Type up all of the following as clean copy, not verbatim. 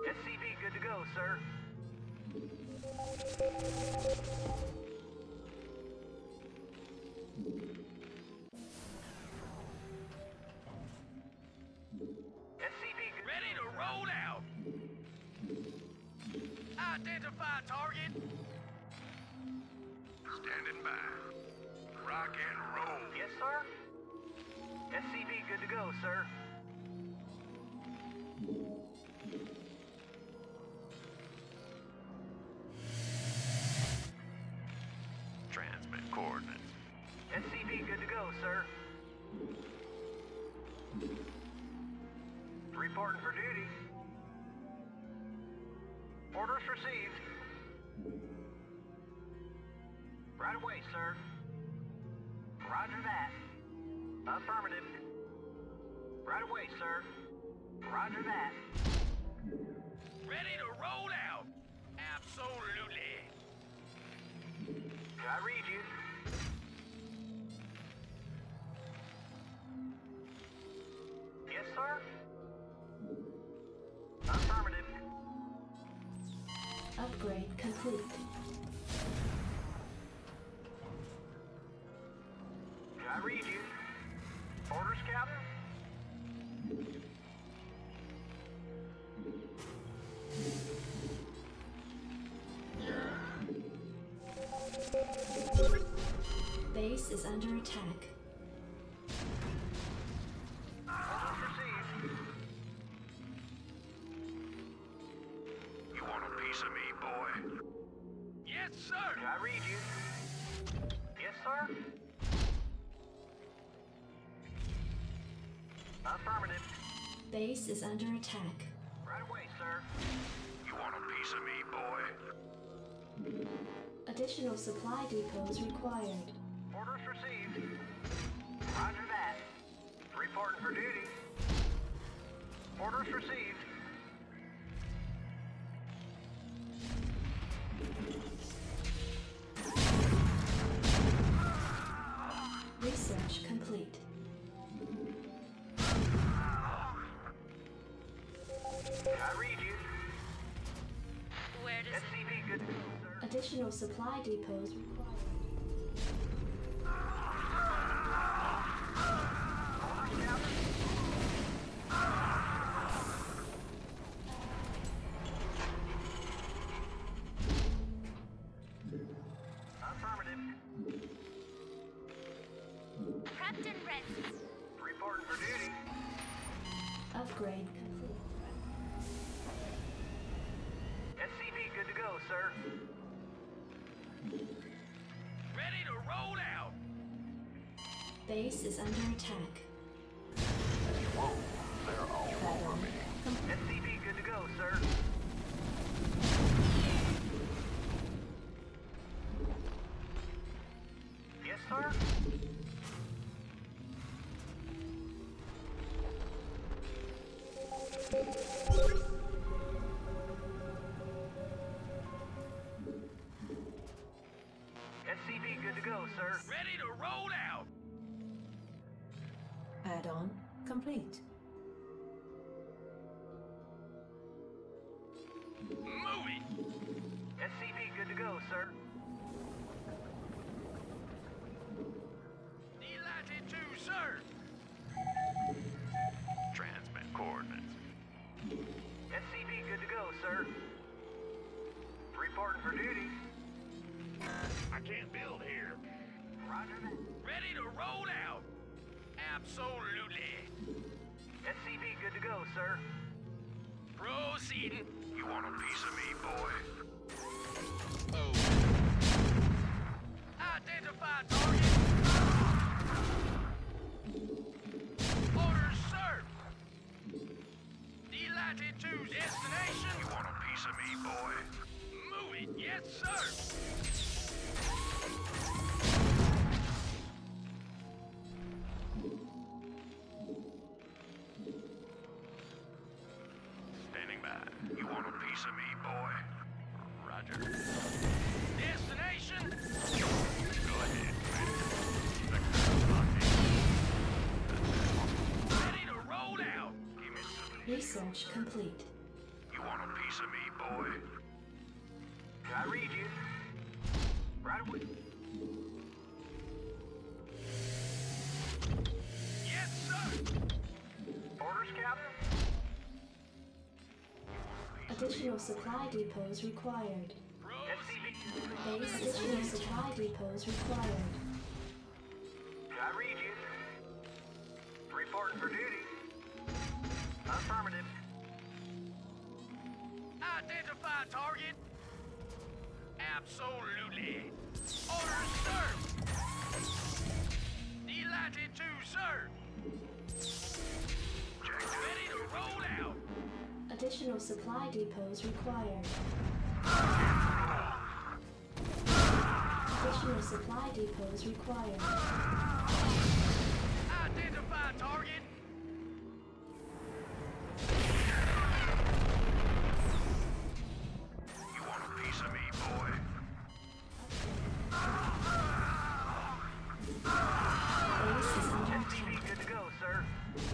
SCV good to go, sir. SCV Ready to roll out. Identify target. Standing by. Rock and roll. Yes, sir. SCV good to go, sir. Transmit coordinates. SCV good to go, sir. Reporting for duty. Orders received. Right away, sir. Roger that. Affirmative. Right away, sir. Roger that. Ready to roll out. Absolutely. I read you. Yes, sir. Affirmative. Upgrade complete. I read you. Orders, Captain? Base is under attack. Orders received. You want a piece of me, boy? Yes, sir. I read you. Yes, sir. Affirmative. Base is under attack. Right away, sir. You want a piece of me, boy? Additional supply depots required. Orders received. Roger that. Reporting for duty. Orders received. Research complete. I read you. Where does it... SCV good to go, sir. Additional supply depots required. Orders, Captain? Affirmative. Prepped and ready. Reporting for duty. Upgrade complete. SCV good to go, sir. Ready to roll out. Base is under attack. Whoa, they're all over me. SCV good to go, sir. Yes, sir. SCV good to go, sir. Ready to roll out. Add-on complete. Moving. SCV good to go, sir. D-latitude, sir. Transmit coordinates. SCV good to go, sir. Reporting for duty. I can't build here. Roger that. Ready to roll out. Absolutely. SCV good to go, sir. Proceeding. You want a piece of me, boy? Identify target. Orders, sir. D-latitude destination. You want a piece of me, boy? Moving. Yes, sir. Standing by. You want a piece of me, boy? Roger. Destination. Go ahead. Ready to roll out. Give me some. Research complete. You want a piece of me, boy? I read you. Right away. Yes, sir. Orders, Captain? Additional supply depots required. Proceed. Base additional supply depots required. I read you. Reporting for duty. Affirmative. Identify target. Absolutely. Orders, sir. Delighted to, sir. Ready to roll out. Additional supply depots required. Additional supply depots required. Identify target. You want a piece of me, boy? Base is under SCV attack. good to go, sir.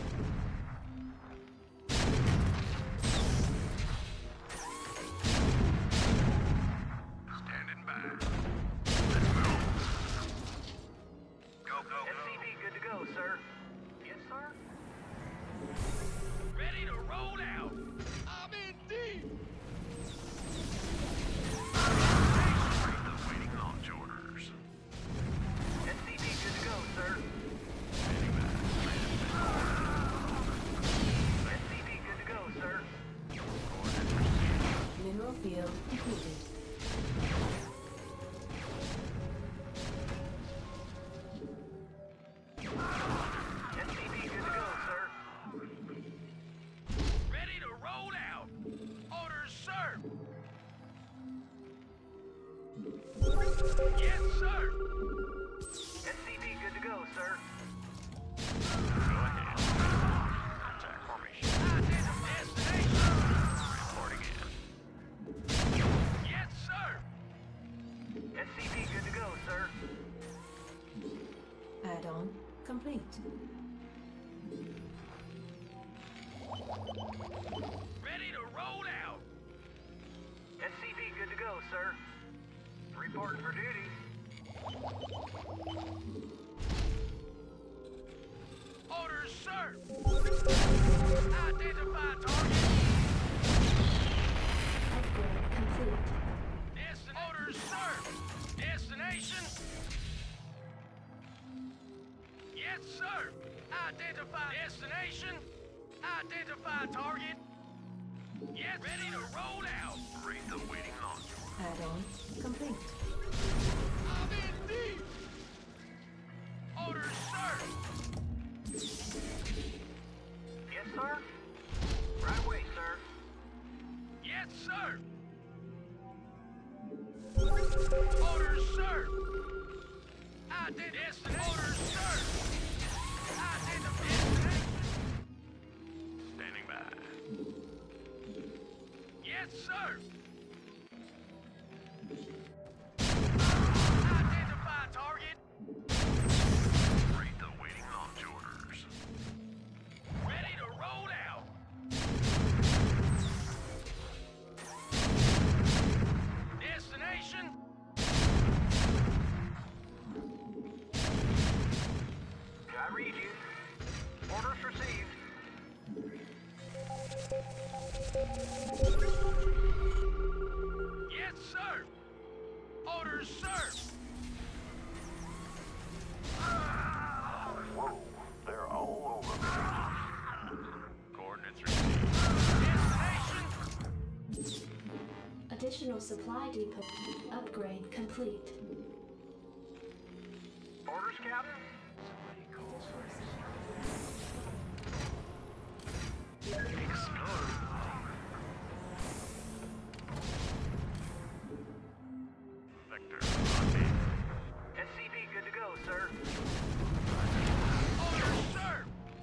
Standing by. Let's move. Go, go, go. SCV good to go, sir. Yes, sir. Ready to roll out. I'm in deep. Read the waiting launch orders. SCV good to go, sir. Standing by. SCV good to go, sir. Coordinates received. Mineral field completed. SCV good to go, sir. Ready to roll out. Orders, sir. Yes, sir. SCV good to go, sir. Go ahead. Contact formation. Identify destination. Report again. Yes, sir. SCV good to go, sir. Add-on complete. Ready to roll out. SCV good to go, sir. Reporting for duty. Orders, sir. Identify target. Upgrade complete. Orders, sir. Destination. Yes, sir. Identify destination. Identify target. Yes, ready to roll out. Read the waiting launch order. Add-on complete. I'm in deep. Orders, sir. Yes, sir. Right away, sir. Yes, sir. Orders, sir. Orders, sir. Identify destination. Standing by. Yes, sir. Additional supply depot upgrade complete. Orders, Captain? Vector. SCV good to go, sir. Orders, sir.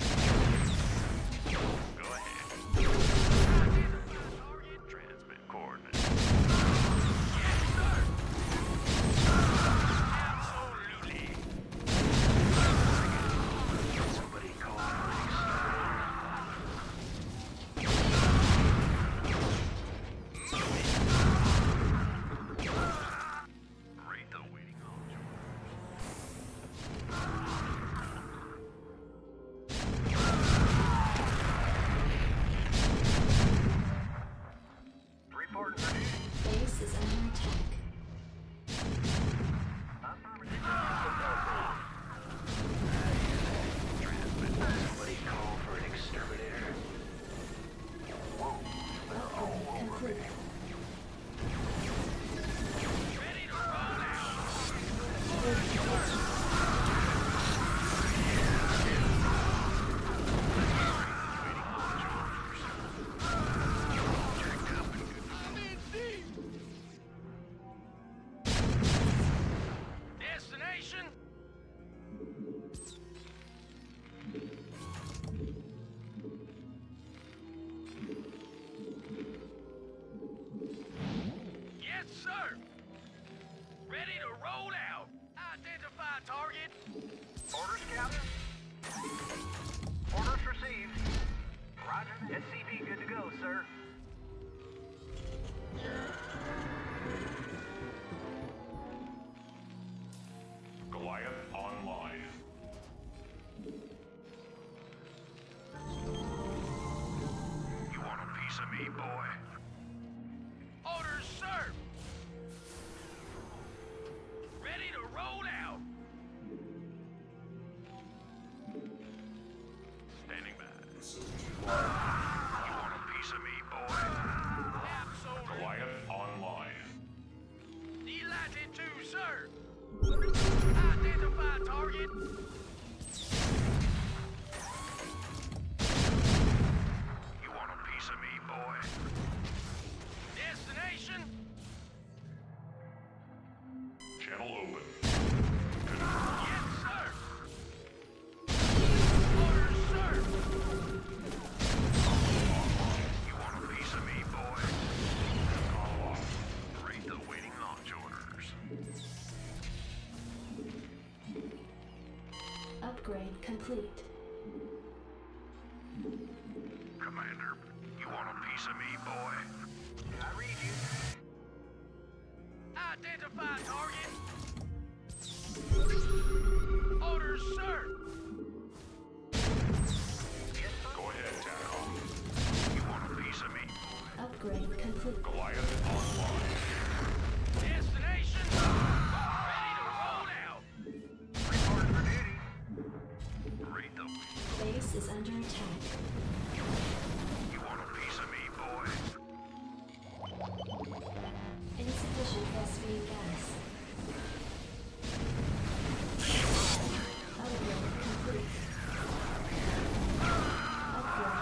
Go ahead. Target. Transmit coordinates. Yes, sir. Absolutely. Somebody call Orders, sir! Ready to roll out! Standing by. You want a piece of me, boy? Absolutely. Goliath online. Delighted to, sir! Identify target! You want a piece of me, boy? Destination! Channel open. Yes, sir! Orders, sir! You want a piece of me, boy? Call off. Rate the waiting launch orders. Upgrade complete. Commander, you want a piece of me, boy? I read you. Identify target! Orders, sir! Yes, sir. Go ahead, TACOM. You want a piece of me? Upgrade complete. Goliath online. Destination! Ready to roll out! Reporting for duty. Rate the Base is under attack. You want a piece of me, boy? Insufficient phosphine gas. Upgrade complete. Upgrade.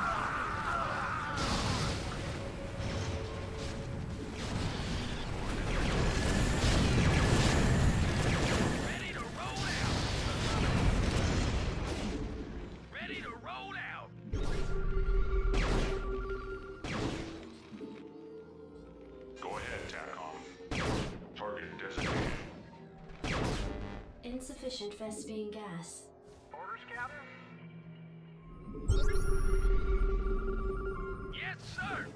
Ready to roll out! Ready to roll out! Go ahead, TACOM. Target designated. Insufficient phosphine gas. Orders, Captain? Yes, sir!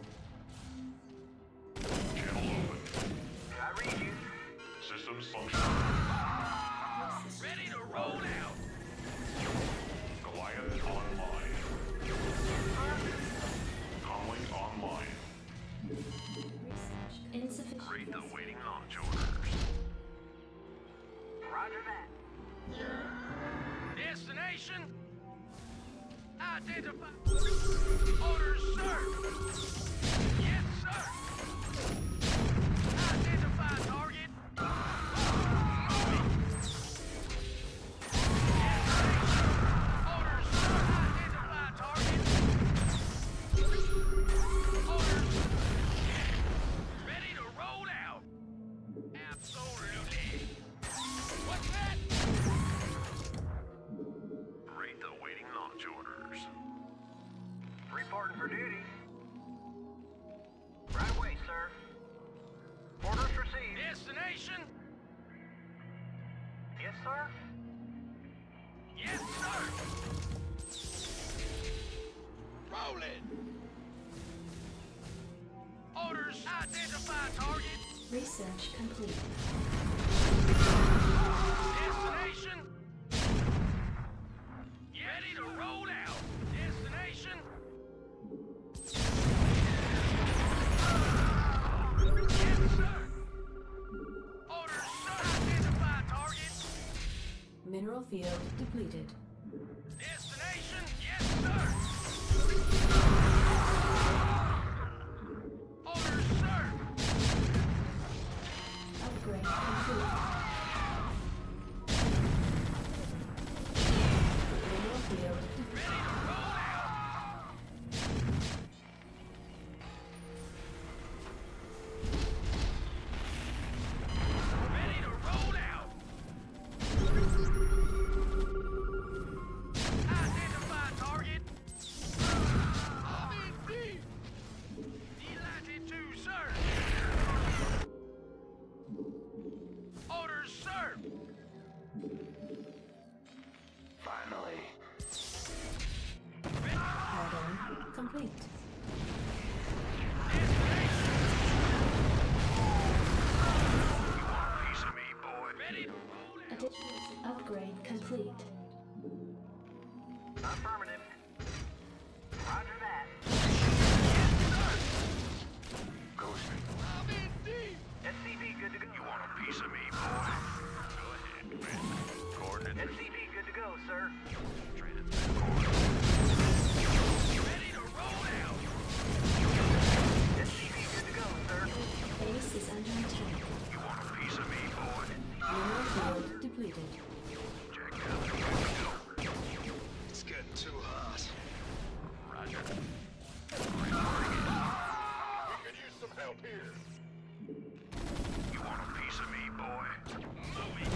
Channel open. I read you. Systems functional. Ready to roll out! Goliath online. Comlink online. Research. Insufficient. Rate the waiting launch orders. Roger that. Destination! Identify... Orders, sir! Yes, sir! Identify target! Destination! Orders, sir! Identify target! Orders! Ready to roll out! Absolutely! What's that? Rate the waiting launch orders. Reporting for duty. Right away, sir. Orders received. Destination? Yes, sir. Yes, sir! Rolling! Orders, identify target! Research complete. Destination? Ready to roll out! Destination? Yes, sir! Orders, sir! Identify target! Mineral field depleted. Destination? Yes, sir! Orders, sir! Upgrade complete. Mineral field Ready to roll out! Ready to roll out! Identify target! I'm in deep! Delighted to, sir! Orders, sir! Finally. Ready paradigm complete. destination! Piece of me, boy. Ready to roll out! Additional upgrade complete. Affirmative. Roger that. Yes, sir! Ghosting. I'm in help here. You want a piece of me, boy? Moving.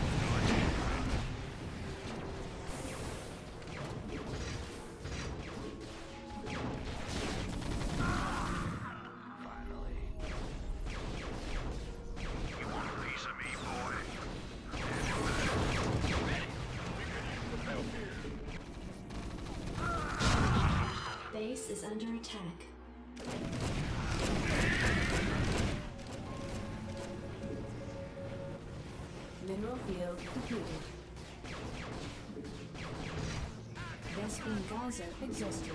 Finally. You want a piece of me, boy? Ready. Help here. Base is under attack. Mineral field depleted. Vespine geyser exhausted.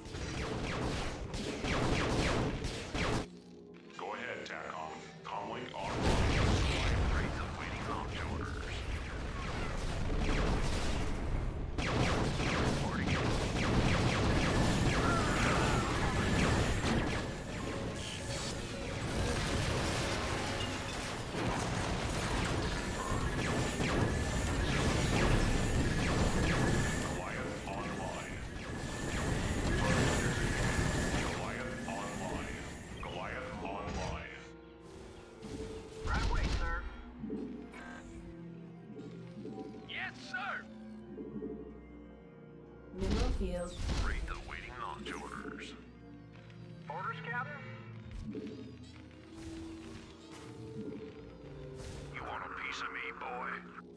Go ahead, TACOM. Comlink online. Wraith awaiting launch orders. Reporting in. Goliath online. Goliath online. Goliath online. Right away, sir. Yes, sir. Mineral field Wraith awaiting launch orders. Orders, Captain? You want a piece of me, boy?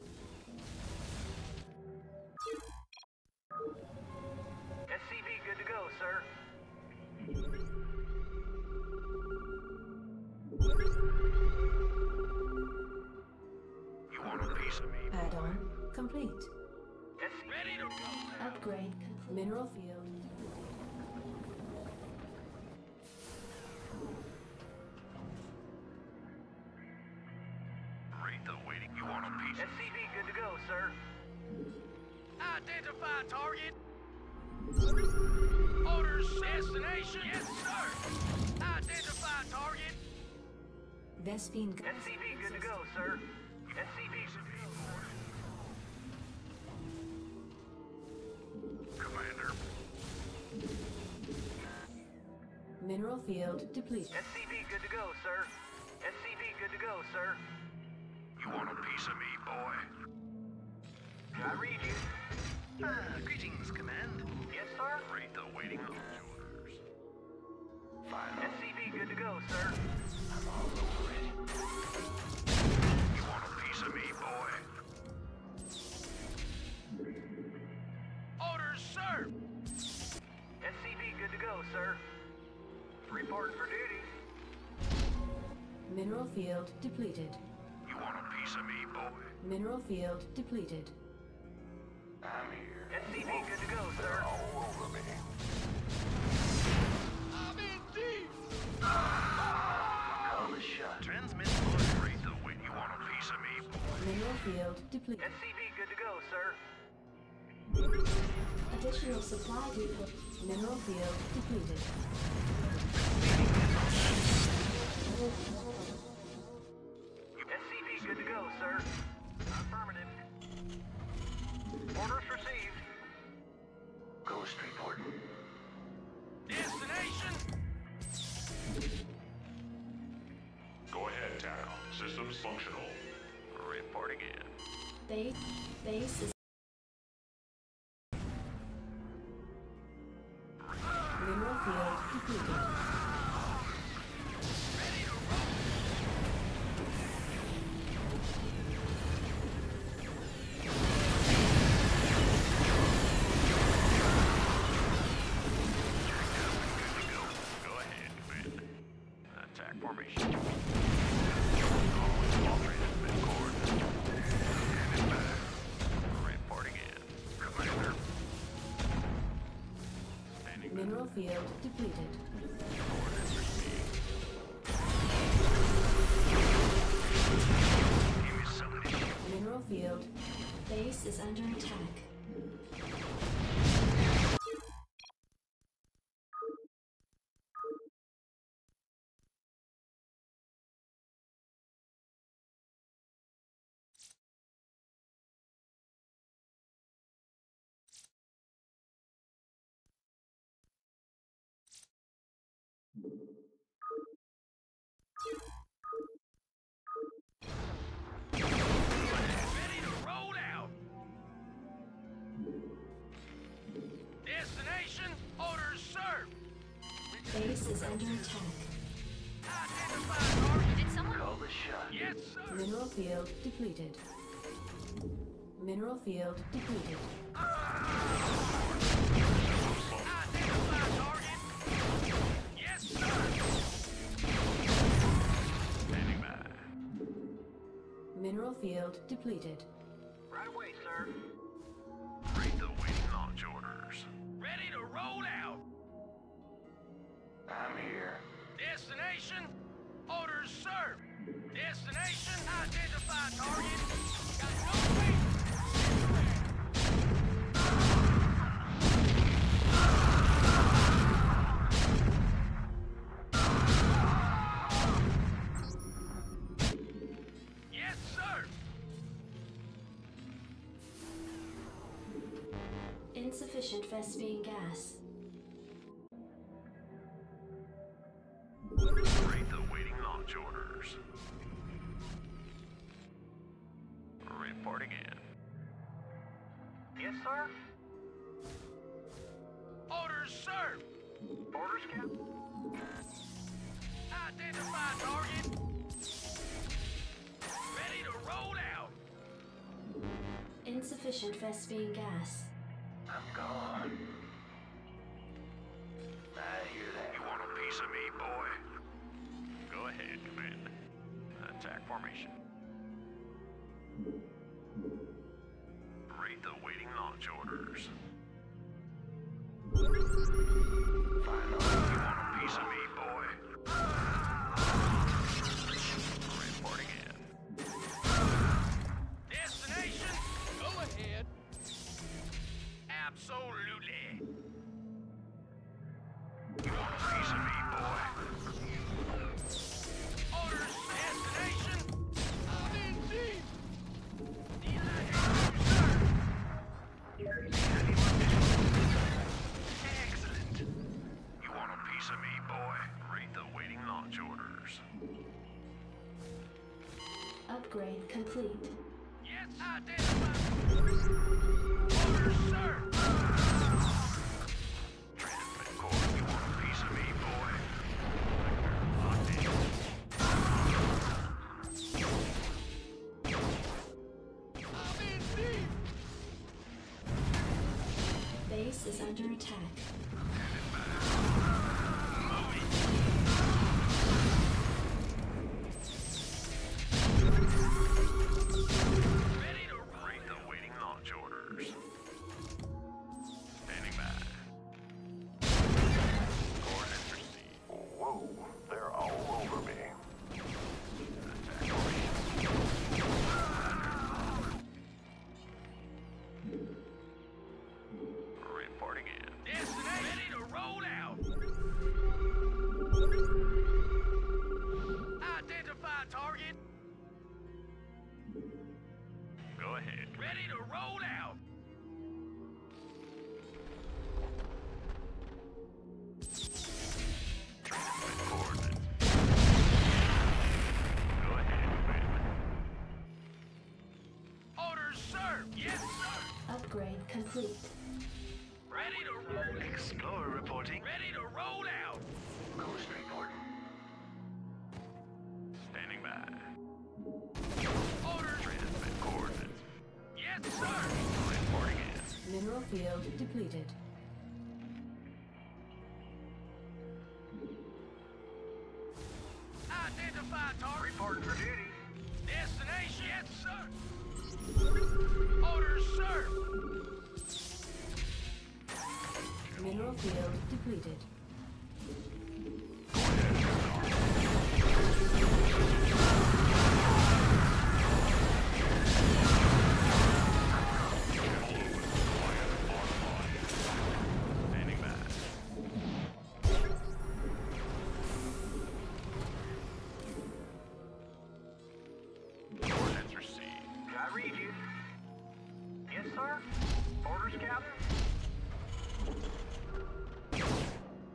SCV good to go, sir. You want a piece of me? add-on complete. SCV Ready to roll. Upgrade complete. Mineral field. Wraith awaiting. You want a piece of me? SCV good to go, sir. Identify target. Orders destination. Yes, sir. Identify target. Vespine geyser SCV good to go, sir. SCV good to go. Commander. Mineral field depleted. SCV good to go, sir. SCV good to go, sir. You want a piece of me, boy? I read you. Greetings, command. Yes, sir. Wraith awaiting launch orders. Final. SCV good to go, sir. I'm all over it. You want a piece of me, boy? Orders, sir. SCV good to go, sir. Reporting for duty. Mineral field depleted. You want a piece of me, boy? Mineral field depleted. I'm here. SCV good to go, sir. All over me. I'm in deep. Call the shot. Transmit. Wraith awaiting. You want a piece of me, boy? Mineral field depleted. SCV good to go, sir. Additional supply depot. Mineral field depleted. SCV good to go, sir. Affirmative. Orders received. Ghost reporting. Destination. Go ahead, TACOM. Systems functional. Reporting in. Base is. Mineral field depleted. Ready to roll. Go ahead, Commander. Attack formation. Reporting in. Commander. Standing by. Mineral field depleted. Orders received. Give me something. Mineral field. Base is under attack. Base is under attack. Identify target. Did someone? Call the shot. Yes, sir. Mineral field depleted. Mineral field depleted. Identify target. Yes, sir. Standing by. Mineral field depleted. Right away, sir. Read the waiting launch orders. Ready to roll out. I'm here. Destination. Orders, sir. Destination. Identify target. Got no wait. Yes, sir. Insufficient Vespine gas. Read the waiting launch orders. Reporting in. Yes, sir. Orders, sir. Orders, Captain. Identify target. Ready to roll out. Insufficient Vespine gas. I'm gone. I hear that. You want a piece of me, boy? Go ahead, Command. Attack formation. Read the waiting launch orders. Final. You want a piece of me, boy? Reporting in. Destination. Go ahead. Absolutely. You want a piece of me, boy? Orders. Destination. I'm in deep. Excellent. You want a piece of me, boy? Read the waiting launch orders. Upgrade complete. Yes, identify. Orders, sir. Transmit core. You want a piece of me, boy? Locked in. I'm in deep. Base is under attack. Ready to roll. Read the waiting launch orders. Standing by. Coordinates received. Whoa, they're all over me. Attack formation. Reporting in. Destination. Ready to roll out. Identify target. Go ahead. Ready to roll out. Transmit coordinates. Go ahead, Command. Orders, sir. Yes, sir. Upgrade complete. Ready to roll. Explorer reporting. Ready to roll out. Ghost reporting. Standing by. Orders. Transmit coordinates. Yes, sir. Reporting in. Mineral field depleted. Identify target. Reporting for duty. Destination. Yes, sir. Orders, sir. Mineral field depleted. Standing by. Coordinates received. I read you. Yes, sir. Orders, Captain.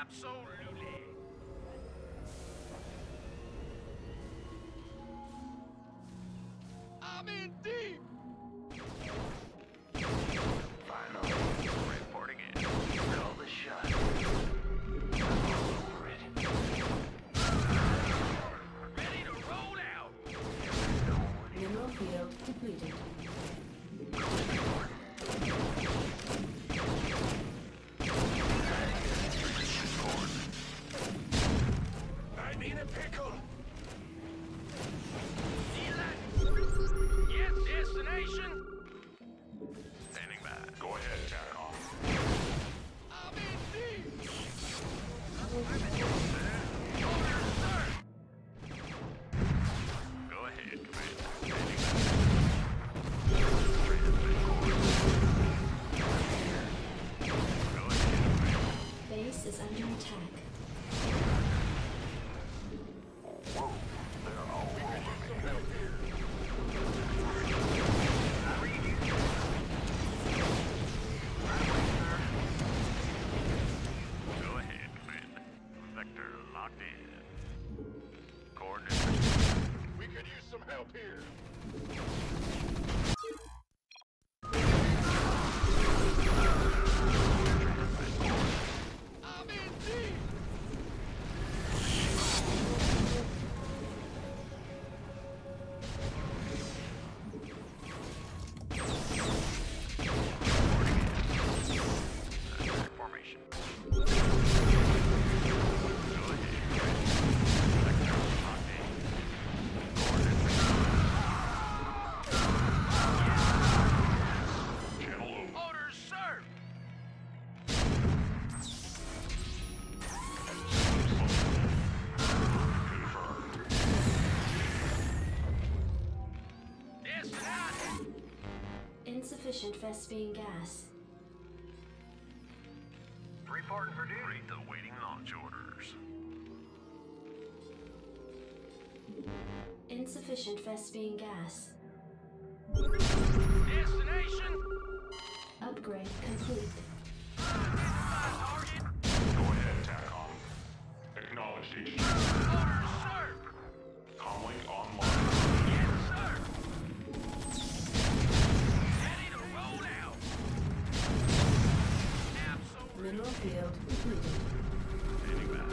Absolutely. I'm in deep. Finally, reporting in. Call the shot. Over it. Ready to roll out. Mineral field depleted. I need a pickle. Yes, destination. Standing by. Go ahead, Terran. I'm in deep. Orders, sir. Go ahead, Commander. Standing by. Transmit course. Go ahead, Commander. Base is under attack. Whoa, they're all over me. Go ahead, Commander. Vector locked in. Coordinates. We could use some help here. I'm in deep. Formation. Go ahead, Commander. Vector locked in. Coordinates. Channel open. Orders, sir. Confirmed. Destination. Insufficient Vespene gas. Reporting for duty. Read the waiting launch orders. Insufficient Vespene gas. Destination. Upgrade complete. Identify target. Go ahead, TACOM. Acknowledged HQ. Orders, sir. Comlink online. Yes, sir. Ready to roll out. Absolutely. Mineral field depleted. Standing by.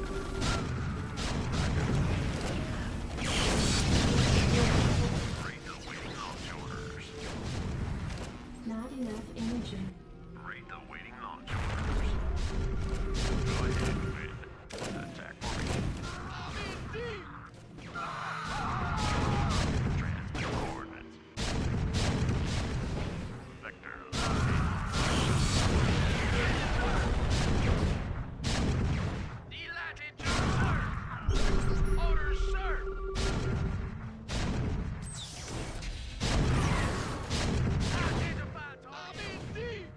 Read the waiting launch orders. Not enough energy. Read the waiting launch orders. Go ahead, Quinn. Attack formation. I'm in deep. Transmit coordinates. Vector Delighted to serve. Orders, sir. Identify target. I'm in deep.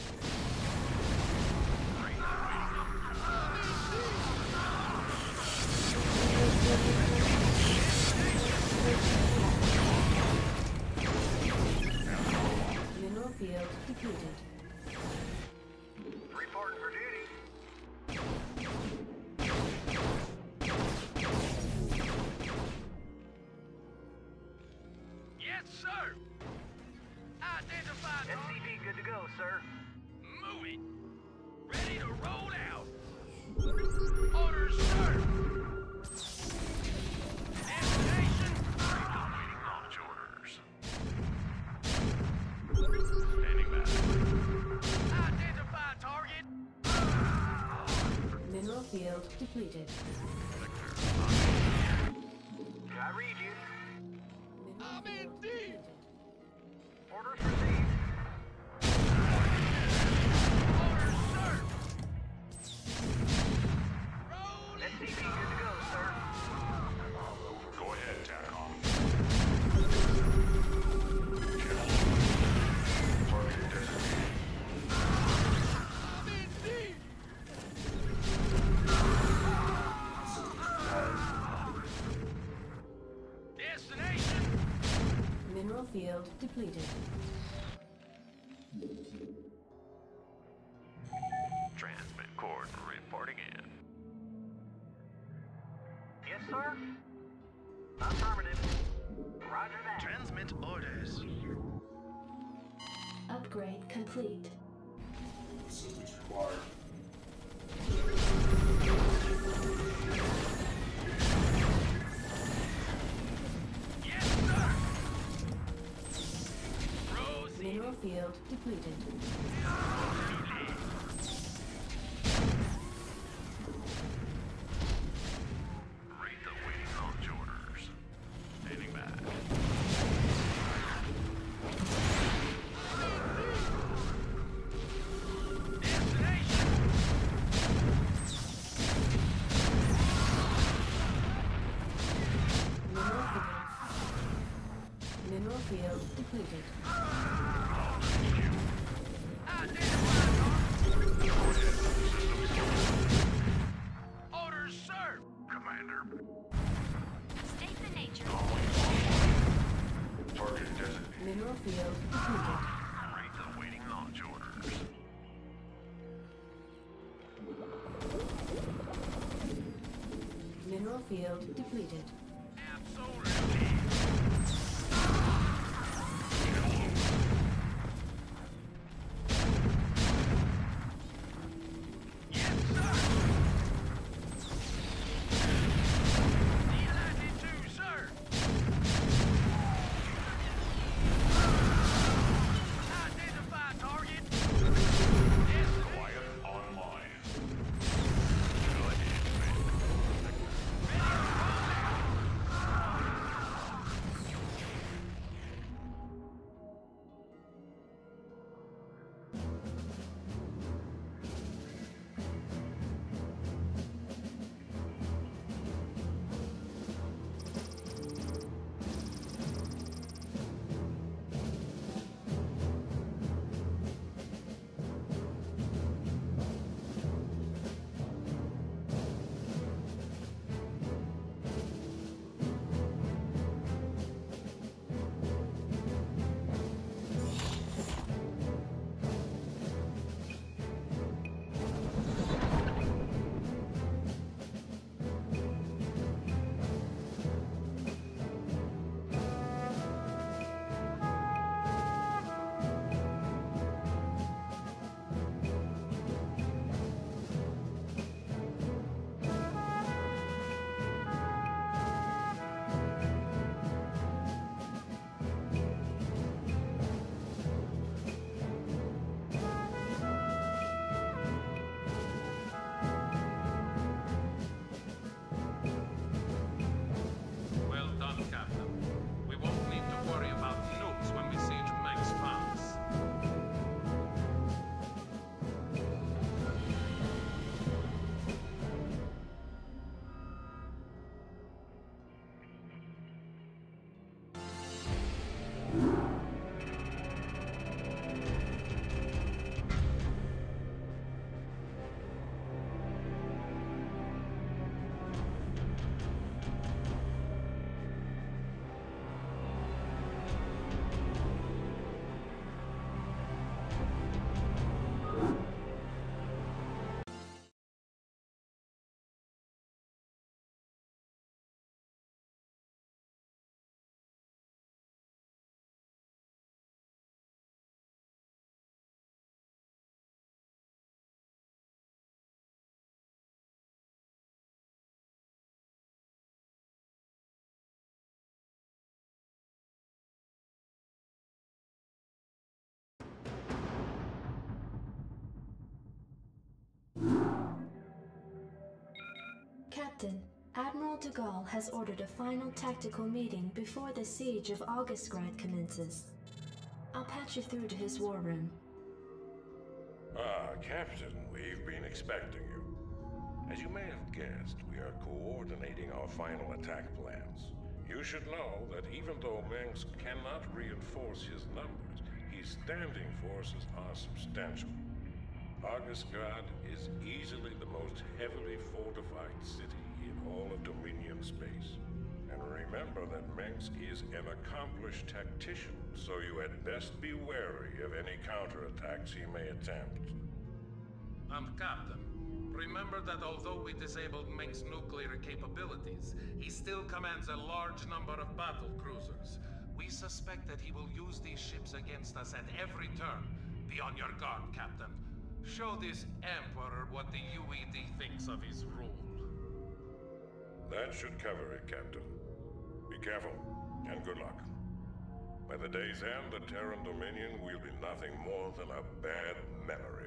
Read the waiting launch. I'm in deep. Mineral field depleted. Reporting for duty. Yes, sir. Identify target. SCV good to go, sir. Moving. Ready to roll out. Orders, sir. Destination. Read the waiting launch orders. Standing by. Identify target. Mineral field depleted. Vector I read you. Mineral I'm in field deep. depleted. Orders received. Orders, sir. Roll it. SCV good to go, sir. Go ahead, TACOM. Target designated. I'm in deep. Destination. Mineral field depleted. Transmit coordinate reporting in. sir? Affirmative. Roger that. Transmit orders. Upgrade complete. Assistance required. Yes, sir! Proceed. Mineral field depleted. Rate the waiting launch orders. Standing by. Destination! Mineral field depleted. Orders, sir! Commander. State the nature. Target designated. Mineral field depleted. Rate the waiting launch orders. Mineral field depleted. Absolutely. Yes, sir! D92, sir! Identify target. Destination. Quiet online. Well done, Captain. We won't need to worry about nukes when we siege Meng's farms. Captain, Admiral de Gaulle has ordered a final tactical meeting before the siege of Augustgrad commences. I'll patch you through to his war room. Ah, Captain, we've been expecting you. As you may have guessed, we are coordinating our final attack plans. You should know that even though Mengsk cannot reinforce his numbers, his standing forces are substantial. Augustgrad is easily the most heavily fortified city in all of Dominion space. And remember that Mengsk is an accomplished tactician, so you had best be wary of any counterattacks he may attempt. And Captain, remember that although we disabled Meng's nuclear capabilities, he still commands a large number of battle cruisers. We suspect that he will use these ships against us at every turn. Be on your guard, Captain. Show this Emperor what the UED thinks of his rule. That should cover it, Captain. Be careful, and good luck. By the day's end, the Terran Dominion will be nothing more than a bad memory.